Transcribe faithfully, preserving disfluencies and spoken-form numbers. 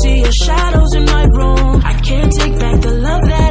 see your shadows in my room. I can't take back the love that